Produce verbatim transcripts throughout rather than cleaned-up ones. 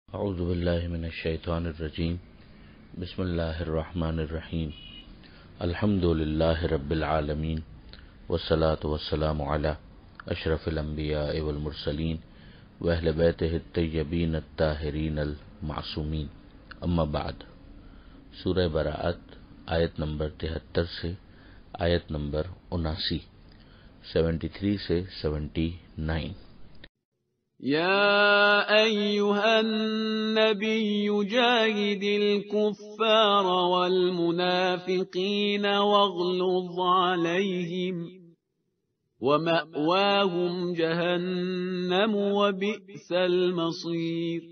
اعوذ باللہ من الشیطان الرجیم بسم اللہ الرحمن الرحیم الحمد للہ رب العالمین والصلاة والسلام علی اشرف الانبیاء والمرسلین واہل بیتہ الطیبین الطاہرین المعصومین، اما بعد۔ سورہ براءت آیت نمبر تہتر سے آیت نمبر اناسی، سیونٹی تھری سے سیونٹی نائن۔ يا أيها النبي جاهد الكفار والمنافقين واغلظ عليهم ومأواهم جهنم وبئس المصير.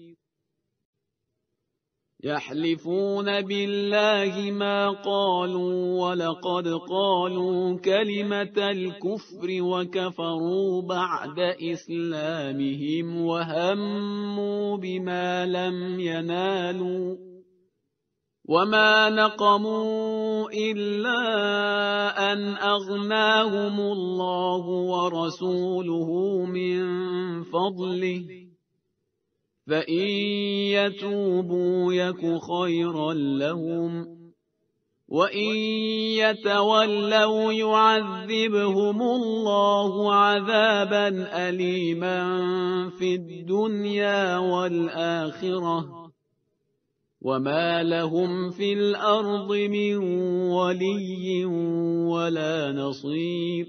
يحلفون بالله ما قالوا ولقد قالوا كلمة الكفر وكفروا بعد إسلامهم وهموا بما لم ينالوا وما نقموا إلا أن أغناهم الله ورسوله من فضله فإن يتوبوا يك خيرا لهم وإن يتولوا يعذبهم الله عذابا أليما في الدنيا والآخرة وما لهم في الأرض من ولي ولا نصير.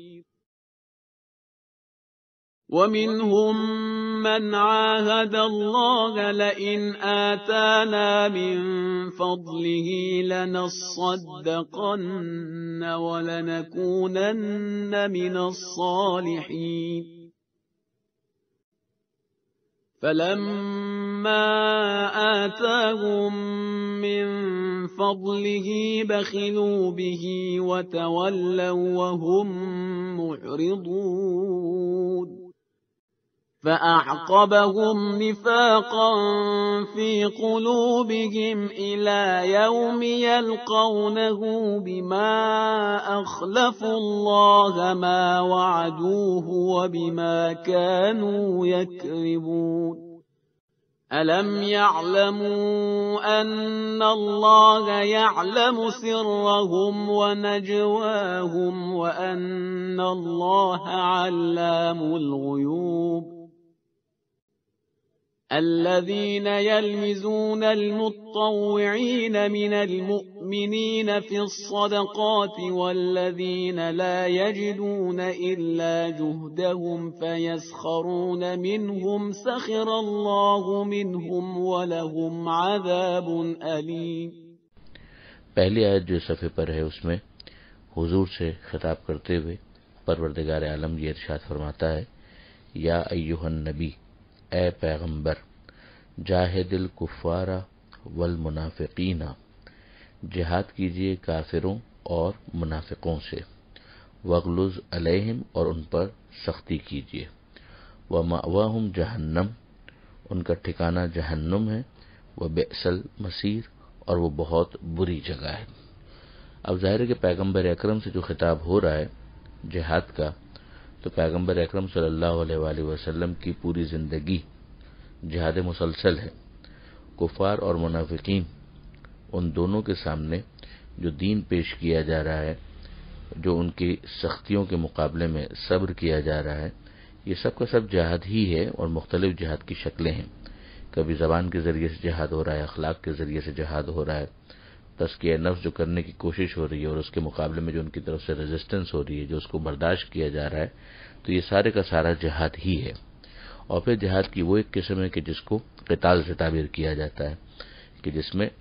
ومنهم من عاهد الله لئن آتانا من فضله لنصدقن ولنكونن من الصالحين. فلما آتاهم من فضله بخلوا به وتولوا وهم معرضون. فأعقبهم نفاقا في قلوبهم إلى يوم يلقونه بما أخلفوا الله ما وعدوه وبما كانوا يكذبون. ألم يعلموا أن الله يعلم سرهم ونجواهم وأن الله علام الغيوب. الذين يلمزون المتطوعين من المؤمنين في الصدقات والذين لا يجدون إلا جهدهم فيسخرون منهم سخر الله منهم ولهم عذاب أليم. پہلی آیت جو صفحے پر ہے اس میں حضور سے خطاب کرتے ہوئے پروردگار عالم یہ ارشاد فرماتا ہے، یا ایھا النبی، اے پیغمبر، جاہد الکفار والمنافقین، جہاد کیجئے کافروں اور منافقوں سے، وغلظ علیہم، اور ان پر سختی کیجئے، ومأواہم جہنم، ان کا ٹھکانہ جہنم ہے، وبئس المصیر، اور وہ بہت بری جگہ ہے۔ اب ظاہر ہے کہ پیغمبر اکرم سے جو خطاب ہو رہا ہے جہاد کا، تو پیغمبر اکرم صلی اللہ علیہ وآلہ وسلم کی پوری زندگی جہاد مسلسل ہے۔ کفار اور منافقین، ان دونوں کے سامنے جو دین پیش کیا جا رہا ہے، جو ان کی سختیوں کے مقابلے میں صبر کیا جا رہا ہے، یہ سب کا سب جہاد ہی ہے، اور مختلف جہاد کی شکلیں ہیں۔ کبھی زبان کے ذریعے سے جہاد ہو رہا ہے، اخلاق کے ذریعے سے جہاد ہو رہا ہے، تزکیہ نفس جو کرنے کی کوشش ہو رہی ہے اور اس کے مقابلے میں جو ان کی طرف سے ریزسٹنس ہو رہی ہے، جو اس کو برداشت کیا جا رہا ہے، تو یہ سارے کا سارا جہاد ہی ہے۔ اور پھر جہاد کی وہ ایک قسم ہے کہ جس کو قتال سے تعبیر کیا جاتا ہے، کہ جس میں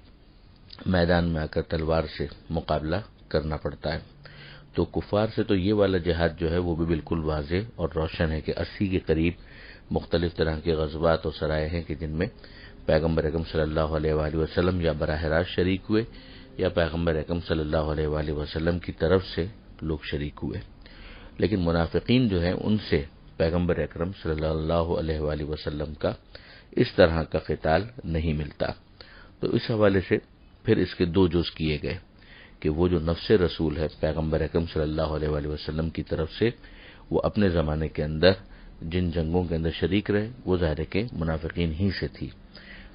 میدان میں آ کر تلوار سے مقابلہ کرنا پڑتا ہے۔ تو کفار سے تو یہ والا جہاد جو ہے وہ بھی بالکل واضح اور روشن ہے کہ اسی کے قریب مختلف طرح کے غزوات اور سرائے ہیں کہ جن میں پیغمبر اکرم صلی اللہ علیہ وآلہ وسلم یا براہ راست شریک ہوئے یا پیغمبر اکرم صلی اللہ علیہ وآلہ وسلم کی طرف سے لوگ شریک ہوئے۔ لیکن منافقین جو ہیں ان سے پیغمبر اکرم صلی اللہ علیہ وآلہ وسلم کا اس طرح کا قتال نہیں ملتا۔ تو اس حوالے سے پھر اس کے دو جز کیے گئے کہ وہ جو نفس رسول ہے پیغمبر اکرم صلی اللہ علیہ وآلہ وسلم کی طرف سے، وہ اپنے زمانے کے اندر جن جنگوں کے اندر شریک رہے وہ ظاہر ہے کہ منافقین ہی سے تھی،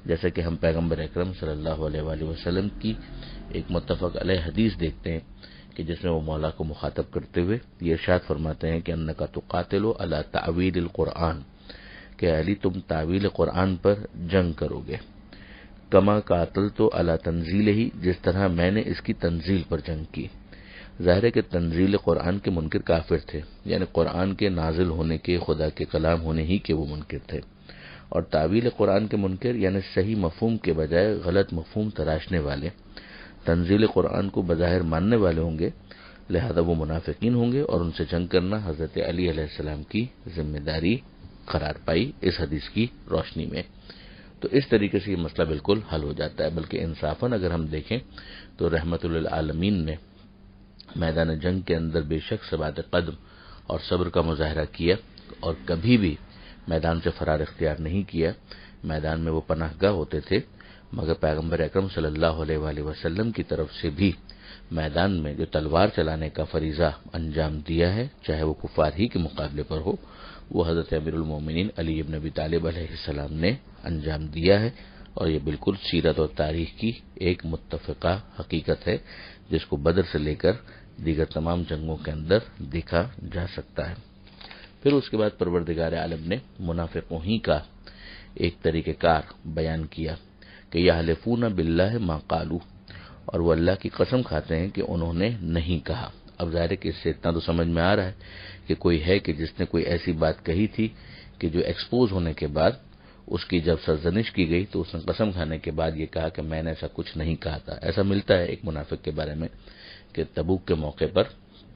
جیسا کہ ہم پیغمبر اکرم صلی اللہ علیہ وآلہ وسلم کی ایک متفق علیہ حدیث دیکھتے ہیں کہ جس میں وہ مولا کو مخاطب کرتے ہوئے یہ ارشاد فرماتے ہیں کہ انکا تقاتل علی تعویل القرآن، کہ علی تم تعویل قرآن پر جنگ کرو گے، کما قاتل تو علی تنزیل ہی، جس طرح میں نے اس کی تنزیل پر جنگ کی۔ ظاہر ہے کہ تنزیل قرآن کے منکر کافر تھے، یعنی قرآن کے نازل ہونے کے، خدا کے کلام ہونے ہی کے وہ منکر تھے، اور تعویل قرآن کے منکر یعنی صحیح مفہوم کے بجائے غلط مفہوم تراشنے والے، تنزیل قرآن کو بظاہر ماننے والے ہوں گے، لہذا وہ منافقین ہوں گے، اور ان سے جنگ کرنا حضرت علی علیہ السلام کی ذمہ داری قرار پائی اس حدیث کی روشنی میں۔ تو اس طریقے سے یہ مسئلہ بالکل حل ہو جاتا ہے، بلکہ انصافاً اگر ہم دیکھیں تو رحمت للعالمین نے میدان جنگ کے اندر بے شک ثبات قدم اور صبر کا مظاہرہ کیا، اور کبھی بھی میدان سے فرار اختیار نہیں کیا۔ میدان میں وہ پناہ گاہ ہوتے تھے، مگر پیغمبر اکرم صلی اللہ علیہ وآلہ وسلم کی طرف سے بھی میدان میں جو تلوار چلانے کا فریضہ انجام دیا ہے، چاہے وہ کفار ہی کے مقابلے پر ہو، وہ حضرت امیر المومنین علی ابن ابی طالب علیہ السلام نے انجام دیا ہے، اور یہ بالکل سیرت اور تاریخ کی ایک متفقہ حقیقت ہے جس کو بدر سے لے کر دیگر تمام جنگوں کے اندر دیکھا جا سکتا ہے۔ پھر اس کے بعد پروردگار عالم نے منافقوں ہی کا ایک طریقہ کار بیان کیا کہ یحلفون باللہ ما قالوا، اور وہ اللہ کی قسم کھاتے ہیں کہ انہوں نے نہیں کہا۔ اب ظاہر ہے کہ اس سے اتنا تو سمجھ میں آ رہا ہے کہ کوئی ہے کہ جس نے کوئی ایسی بات کہی تھی کہ جو ایکسپوز ہونے کے بعد اس کی جب سرزنش کی گئی تو اس نے قسم کھانے کے بعد یہ کہا کہ میں نے ایسا کچھ نہیں کہا تھا۔ ایسا ملتا ہے ایک منافق کے بارے میں کہ تبوک کے موقع پر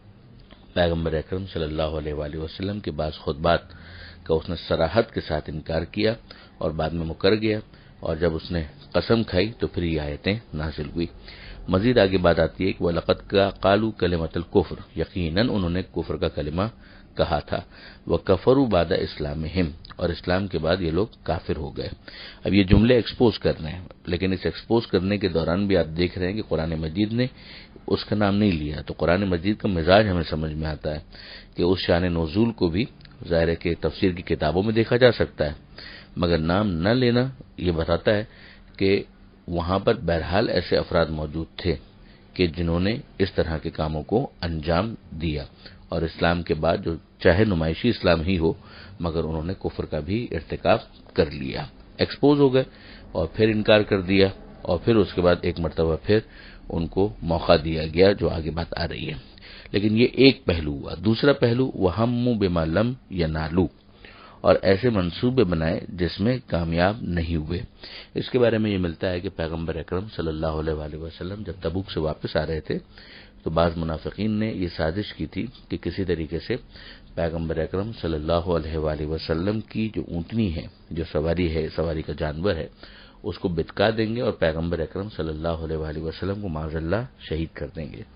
پیغمبر اکرم صلی اللہ علیہ وآلہ وسلم کے بعض خطبات کا اس نے صراحت کے ساتھ انکار کیا اور بعد میں مکر گیا، اور جب اس نے قسم کھائی تو پھر یہ آیتیں نازل ہوئی۔ مزید آگے بات آتی ہے کہ وَلَقَدْ قَالُوا كَلِمَةَ الْكُفْرِ، یقیناً انہوں نے کفر کا کلمہ کہا تھا، وَكَفَرُوا بَعْدَ إِسْلَامِهِمْ، اور اسلام کے بعد یہ لوگ کافر ہو گئے۔ اب یہ جملے ایکسپوز کر رہے ہیں، لیکن اس ایکسپوز کرنے کے دوران بھی آپ دیکھ رہے ہیں کہ قرآن مجید نے اس کا نام نہیں لیا، تو قرآن مجید کا مزاج ہمیں سمجھ میں آتا ہے کہ اس شان نزول کو بھی ظاہر ہے کہ تفسیر کی کتابوں میں دیکھا جا سکتا ہے، مگر نام نہ لینا یہ بتاتا ہے کہ وہاں پر بہرحال ایسے افراد موجود تھے کہ جنہوں نے اس طرح کے کاموں کو انجام دیا، اور اسلام کے بعد جو چاہے نمائشی اسلام ہی ہو مگر انہوں نے کفر کا بھی ارتکاب کر لیا، ایکسپوز ہو گئے اور پھر انکار کر دیا، اور پھر اس کے بعد ایک مرتبہ پھر ان کو موقع دیا گیا جو آگے بات آ رہی ہے۔ لیکن یہ ایک پہلو ہوا۔ دوسرا پہلو وَهَمُّوا بِمَا لَمْ يَنَالُوا، اور ایسے منصوبے بنائے جس میں کامیاب نہیں ہوئے۔ اس کے بارے میں یہ ملتا ہے کہ پیغمبر اکرم صلی اللہ علیہ وآلہ وسلم جب تبوک سے واپس آ رہے تھے تو بعض منافقین نے یہ سازش کی تھی کہ کسی طریقے سے پیغمبر اکرم صلی اللہ علیہ وآلہ وسلم کی جو اونٹنی ہے، جو سواری ہے، سواری کا جانور ہے، اس کو بتکا دیں گے اور پیغمبر اکرم صلی اللہ علیہ وآلہ وسلم کو معاذ اللہ شہید کر دیں گے۔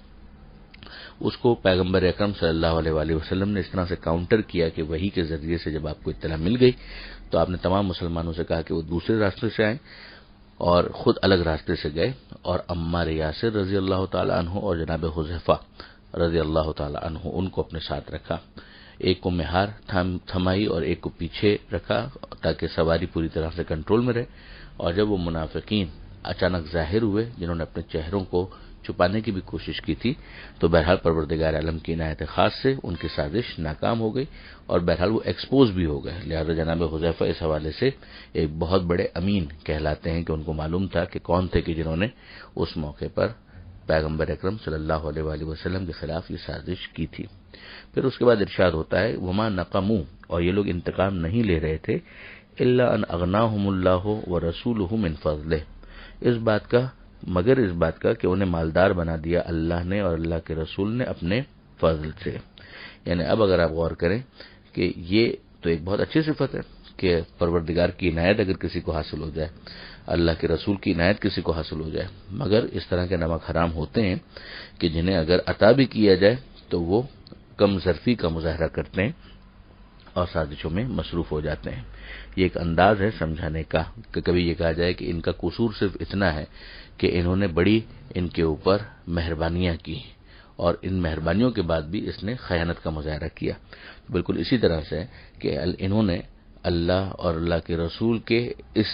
اس کو پیغمبر اکرم صلی اللہ علیہ وآلہ وسلم نے اس طرح سے کاؤنٹر کیا کہ وحی کے ذریعے سے جب آپ کو اطلاع مل گئی تو آپ نے تمام مسلمانوں سے کہا کہ وہ دوسرے راستے سے آئیں، اور خود الگ راستے سے گئے، اور عمار یاسر رضی اللہ تعالی عنہ اور جناب حذیفہ رضی اللہ تعالی عنہ ان کو اپنے ساتھ رکھا، ایک کو مہار تھمائی اور ایک کو پیچھے رکھا تاکہ سواری پوری طرح سے کنٹرول میں رہے۔ اور جب وہ منافقین اچانک ظاہر ہوئے جنہوں نے اپنے چہروں کو چھپانے کی بھی کوشش کی تھی تو بہرحال پروردگار عالم کی عنایت خاص سے ان کی سازش ناکام ہو گئی اور بہرحال وہ ایکسپوز بھی ہو گئے۔ لہذا جناب حذیفہ اس حوالے سے ایک بہت بڑے امین کہلاتے ہیں کہ ان کو معلوم تھا کہ کون تھے کہ جنہوں نے اس موقع پر پیغمبر اکرم صلی اللہ علیہ وآلہ وسلم کے خلاف یہ سازش کی تھی۔ پھر اس کے بعد ارشاد ہوتا ہے وما نقموا، اور یہ لوگ انتقام نہیں لے رہے تھے الا ان اغناہم اللہ ورسولہ من فضلہ، اس بات کا مگر اس بات کا کہ انہیں مالدار بنا دیا اللہ نے اور اللہ کے رسول نے اپنے فضل سے۔ یعنی اب اگر آپ غور کریں کہ یہ تو ایک بہت اچھی صفت ہے کہ پروردگار کی عنایت اگر کسی کو حاصل ہو جائے، اللہ کے رسول کی عنایت کسی کو حاصل ہو جائے، مگر اس طرح کے نمک حرام ہوتے ہیں کہ جنہیں اگر عطا بھی کیا جائے تو وہ کم ظرفی کا مظاہرہ کرتے ہیں اور سازشوں میں مصروف ہو جاتے ہیں۔ یہ ایک انداز ہے سمجھانے کا کہ کبھی یہ کہا جائے کہ ان کا قصور صرف اتنا ہے کہ انہوں نے بڑی ان کے اوپر مہربانیاں کی اور ان مہربانیوں کے بعد بھی اس نے خیانت کا مظاہرہ کیا۔ بالکل اسی طرح سے کہ انہوں نے اللہ اور اللہ کے رسول کے اس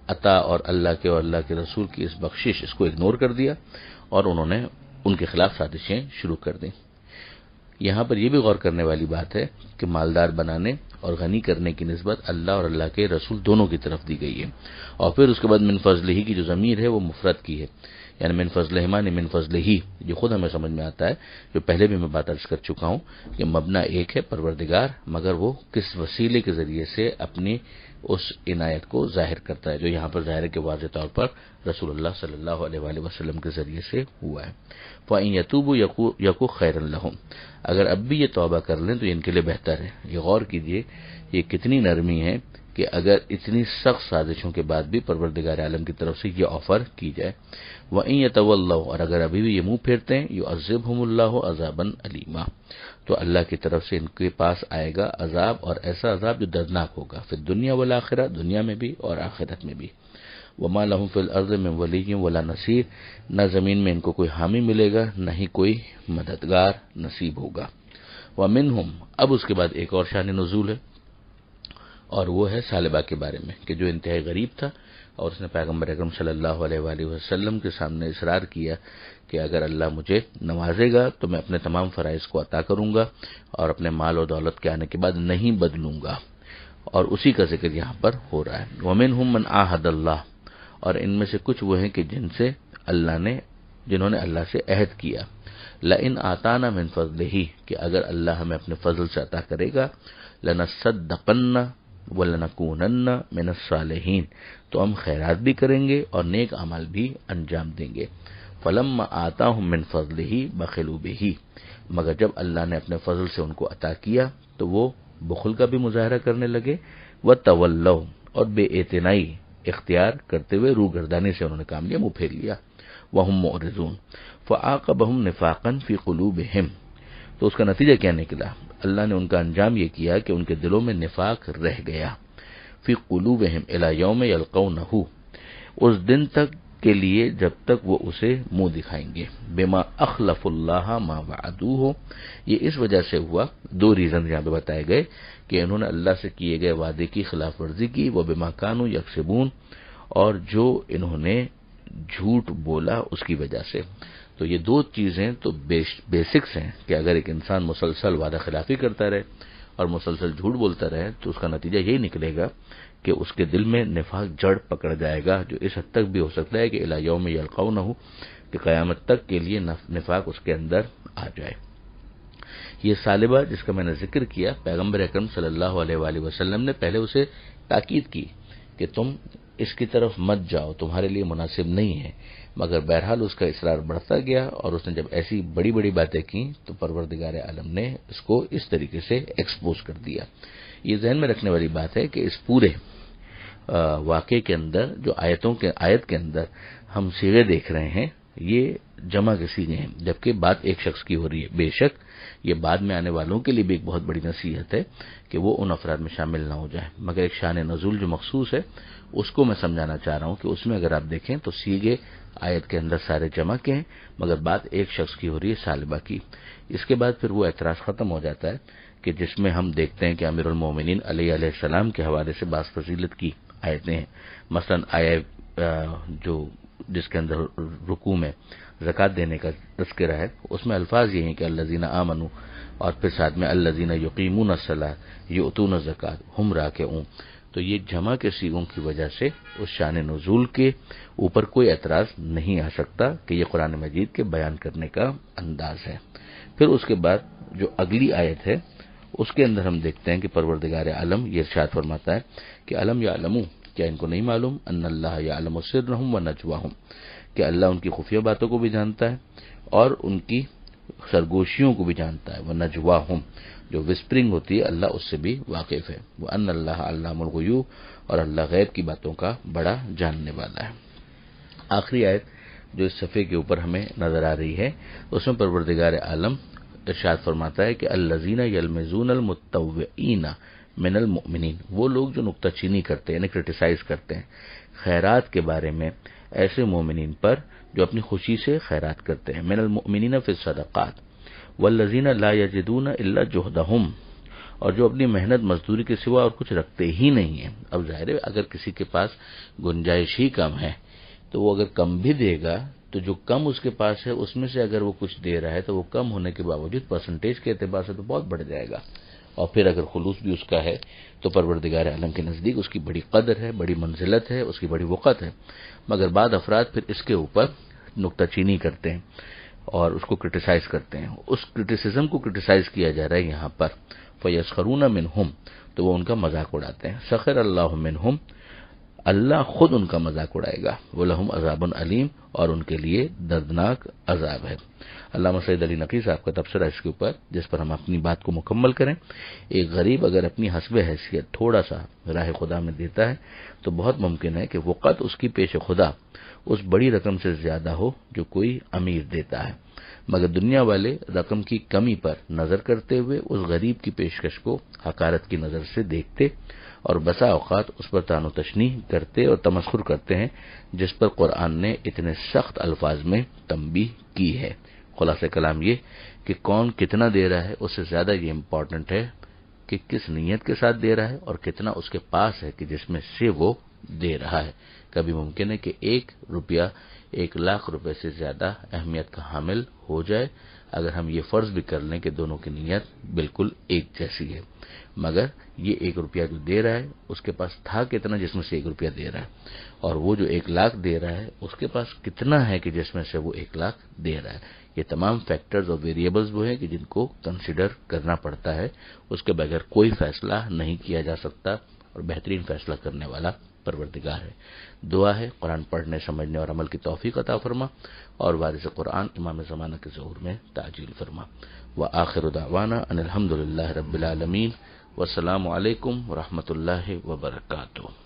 عطا اور اللہ کے اور اللہ کے رسول کی اس بخشش اس کو اگنور کر دیا اور انہوں نے ان کے خلاف سازشیں شروع کر دیں۔ یہاں پر یہ بھی غور کرنے والی بات ہے کہ مالدار بنانے اور غنی کرنے کی نسبت اللہ اور اللہ کے رسول دونوں کی طرف دی گئی ہے، اور پھر اس کے بعد من فضلہ ہی کی جو ضمیر ہے وہ مفرد کی ہے، یعنی من فضلہ معنی من فضلہ ہی، جو خود ہمیں سمجھ میں آتا ہے، جو پہلے بھی میں بات عرض کر چکا ہوں کہ مبنا ایک ہے پروردگار، مگر وہ کس وسیلے کے ذریعے سے اپنی اس عنایت کو ظاہر کرتا ہے، جو یہاں پر ظاہر ہے کہ واضح طور پر رسول اللہ صلی اللہ علیہ وآلہ وسلم کے ذریعے سے ہوا ہے۔ فَإِن يَتُوبُوا يَكُ خَيْرًا لَهُمْ، اگر اب بھی یہ توبہ کر لیں تو ان کے لیے بہتر ہے۔ یہ غور کیجئے یہ کتنی نرمی ہے کہ اگر اتنی سخت سازشوں کے بعد بھی پروردگار عالم کی طرف سے یہ آفر کی جائے۔ وَإِن يَتَوَلَّوْا، اور اگر ابھی بھی یہ منہ پھیرتے ہیں، يُعَذِّبْهُمُ اللَّهُ عَذَابًا أَلِيمًا، تو اللہ کی طرف سے ان کے پاس آئے گا عذاب، اور ایسا عذاب جو دردناک ہوگا، فی الدنیا والآخرہ، دنیا میں بھی اور آخرت میں بھی۔ وَمَا لَهُمْ فِي الْأَرْضِ مِنْ وَلِيٍّ وَلَا نَصِيرٍ، نہ زمین میں ان کو کوئی حامی ملے گا، نہ ہی کوئی مددگار نصیب ہوگا۔ وَمِنْهُمْ، اب اس کے بعد ایک اور شان نزول ہے، اور وہ ہے ثعلبہ کے بارے میں کہ جو انتہائی غریب تھا، اور اس نے پیغمبر اکرم صلی اللہ علیہ وآلہ وسلم کے سامنے اصرار کیا کہ اگر اللہ مجھے نوازے گا تو میں اپنے تمام فرائض کو عطا کروں گا اور اپنے مال و دولت کے آنے کے بعد نہیں بدلوں گا، اور اسی کا ذکر یہاں پر ہو رہا ہے۔ وَمِنْهُمْ مَنْ عَاهَدَ اللَّهُ، اور ان میں سے کچھ وہ ہیں کہ جن سے اللہ نے جنہوں نے اللہ سے عہد کیا، لَإِنْ آتَانَا مِنْ فَضْلِهِ، کہ اگر اللہ ہمیں اپنے فضل سے عطا کرے گا، لَنَصَّدَّقَنَّ وَلَنَكُونَنَّ مِنَ الصَّالِحِينَ، تو ہم خیرات بھی کریں گے اور نیک اعمال بھی انجام دیں گے۔ فَلَمَّا آتَاهُم مِّن فَضْلِهِ بَخِلُوا بِهِ، مگر جب اللہ نے اپنے فضل سے ان کو عطا کیا تو وہ بخل کا بھی مظاہرہ کرنے لگے، وَتَوَلَّوْا، اور بے اعتنائی اختیار کرتے ہوئے روگردانی سے انہوں نے کام لیا، منہ پھیر لیا۔ وَهُم مُعْرِضُونَ فَعَاقَبَهُمْ نِفَاقًا فِي قُلُوبِهِمْ، تو اس کا نتیجہ کیا نکلا؟ اللہ نے ان کا انجام یہ کیا کہ ان کے دلوں میں نفاق رہ گیا، فی قلوبہم الی یوم یلقونہ، اس دن تک کے لیے جب تک وہ اسے منہ دکھائیں گے، بما اخلف اللہ ما وعدوہ، یہ اس وجہ سے ہوا، دو ریزن یہاں پہ بتائے گئے کہ انہوں نے اللہ سے کیے گئے وعدے کی خلاف ورزی کی، وہ بما کانوا یکسبون، اور جو انہوں نے جھوٹ بولا اس کی وجہ سے۔ تو یہ دو چیزیں تو بیسکس ہیں کہ اگر ایک انسان مسلسل وعدہ خلافی کرتا رہے اور مسلسل جھوٹ بولتا رہے تو اس کا نتیجہ یہی نکلے گا کہ اس کے دل میں نفاق جڑ پکڑ جائے گا، جو اس حد تک بھی ہو سکتا ہے کہ الی یوم یلقونہ، کہ قیامت تک کے لیے نفاق اس کے اندر آ جائے۔ یہ ثعلبہ جس کا میں نے ذکر کیا، پیغمبر اکرم صلی اللہ علیہ وآلہ وسلم نے پہلے اسے تاکید کی کہ تم اس کی طرف مت جاؤ، تمہارے لیے مناسب نہیں ہے، مگر بہرحال اس کا اصرار بڑھتا گیا، اور اس نے جب ایسی بڑی بڑی باتیں کی تو پروردگار عالم نے اس کو اس طریقے سے ایکسپوز کر دیا۔ یہ ذہن میں رکھنے والی بات ہے کہ اس پورے واقعے کے اندر جو آیتوں کے آیت کے اندر ہم صیغے دیکھ رہے ہیں یہ جمع کے صیغے ہیں، جبکہ بات ایک شخص کی ہو رہی ہے۔ بے شک یہ بعد میں آنے والوں کے لیے بھی ایک بہت بڑی نصیحت ہے کہ وہ ان افراد میں شامل نہ ہو جائیں، مگر ایک شان نزول جو مخصوص ہے اس کو میں سمجھانا چاہ رہا ہوں کہ اس میں اگر آپ دیکھیں تو صیغے آیت کے اندر سارے جمع کے ہیں، مگر بات ایک شخص کی ہو رہی ہے، ثعلبہ کی۔ اس کے بعد پھر وہ اعتراض ختم ہو جاتا ہے کہ جس میں ہم دیکھتے ہیں کہ امیر المومنین علی علیہ السلام کے حوالے سے بعض فضیلت کی آیتیں ہیں، مثلا آیہ جو جس کے اندر رکوع میں زکوٰۃ دینے کا تذکرہ ہے، اس میں الفاظ یہ ہیں کہ الذین آمنوا، اور پھر ساتھ میں الذین یقیمون الصلاۃ یؤتون الزکوٰۃ ہم راکعون۔ تو یہ جمع کے صیغوں کی وجہ سے اس شان نزول کے اوپر کوئی اعتراض نہیں آ سکتا کہ یہ قرآن مجید کے بیان کرنے کا انداز ہے۔ پھر اس کے بعد جو اگلی آیت ہے اس کے اندر ہم دیکھتے ہیں کہ پروردگار عالم یہ ارشاد فرماتا ہے کہ الم یعلموا، کیا ان کو نہیں معلوم، ان اللہ یعلم سرهم ونجواهم، کہ اللہ ان کی خفیہ باتوں کو بھی جانتا ہے اور ان کی سرگوشیوں کو بھی جانتا ہے، ونجواهم، جو وسپرنگ ہوتی ہے اللہ اس سے بھی واقف ہے، وان اللہ علام الغیوب، اور اللہ غیب کی باتوں کا بڑا جاننے والا ہے۔ آخری آیت جو اس صفحے کے اوپر ہمیں نظر آ رہی ہے اس میں پروردگار عالم ارشاد فرماتا ہے کہ الذین یلمزون المتطوعین من المؤمنین، وہ لوگ جو نکتہ چینی کرتے ہیں، یعنی کرٹیسائز کرتے ہیں خیرات کے بارے میں ایسے مومنین پر جو اپنی خوشی سے خیرات کرتے ہیں، من المؤمنین فی الصدقات والذین لا یجدون الا جہدہم، اور جو اپنی محنت مزدوری کے سوا اور کچھ رکھتے ہی نہیں ہیں. اب ظاہر ہے اگر کسی کے پاس گنجائش ہی کم ہے تو وہ اگر کم بھی دے گا تو جو کم اس کے پاس ہے اس میں سے اگر وہ کچھ دے رہا ہے تو وہ کم ہونے کے باوجود پرسنٹیج کے اعتبار سے تو بہت بڑھ جائے گا. اور پھر اگر خلوص بھی اس کا ہے تو پروردگار عالم کے نزدیک اس کی بڑی قدر ہے، بڑی منزلت ہے، اس کی بڑی وقت ہے. مگر بعض افراد پھر اس کے اوپر نکتہ چینی کرتے ہیں اور اس کو کرٹیسائز کرتے ہیں. اس کرٹیسزم کو کرٹیسائز کیا جا رہا ہے یہاں پر. فَيَسْخَرُونَ مِنْهُمْ تو وہ ان کا مذاق اڑاتے ہیں. سخر اللہ منہم، اللہ خود ان کا مذاق اڑائے گا. وَلَهُمْ عَذَابٌ علیم، اور ان کے لیے دردناک عذاب ہے. علامہ سید علی نقی صاحب کا تبصرہ اس کے اوپر جس پر ہم اپنی بات کو مکمل کریں. ایک غریب اگر اپنی حسب حیثیت تھوڑا سا راہ خدا میں دیتا ہے تو بہت ممکن ہے کہ وقت اس کی پیش خدا اس بڑی رقم سے زیادہ ہو جو کوئی امیر دیتا ہے. مگر دنیا والے رقم کی کمی پر نظر کرتے ہوئے اس غریب کی پیشکش کو حقارت کی نظر سے دیکھتے اور بسا اوقات اس پر طعن و تشنیع کرتے اور تمسخر کرتے ہیں جس پر قرآن نے اتنے سخت الفاظ میں تنبیہ کی ہے. خلاصہ کلام یہ کہ کون کتنا دے رہا ہے اس سے زیادہ یہ امپورٹنٹ ہے کہ کس نیت کے ساتھ دے رہا ہے اور کتنا اس کے پاس ہے کہ جس میں سے وہ دے رہا ہے. کبھی ممکن ہے کہ ایک روپیہ ایک لاکھ روپے سے زیادہ اہمیت کا حامل ہو جائے اگر ہم یہ فرض بھی کر لیں کہ دونوں کی نیت بالکل ایک جیسی ہے. مگر یہ ایک روپیہ جو دے رہا ہے اس کے پاس تھا کتنا جس میں سے ایک روپیہ دے رہا ہے، اور وہ جو ایک لاکھ دے رہا ہے اس کے پاس کتنا ہے کہ جس میں سے وہ ایک لاکھ دے رہا ہے. یہ تمام فیکٹرز اور ویریبلز وہ ہیں کہ جن کو کنسیڈر کرنا پڑتا ہے. اس کے بغیر کوئی فیصلہ نہیں کیا جا سکتا، اور بہترین فیصلہ کرنے والا پروردگار ہے. دعا ہے قرآن پڑھنے، سمجھنے اور عمل کی توفیق عطا فرما، اور وارث قرآن امام زمانہ کے ظہور میں تعجیل فرما. وآخر دعوانا ان الحمد للہ رب العالمین، والسلام علیکم ورحمۃ اللہ وبرکاتہ.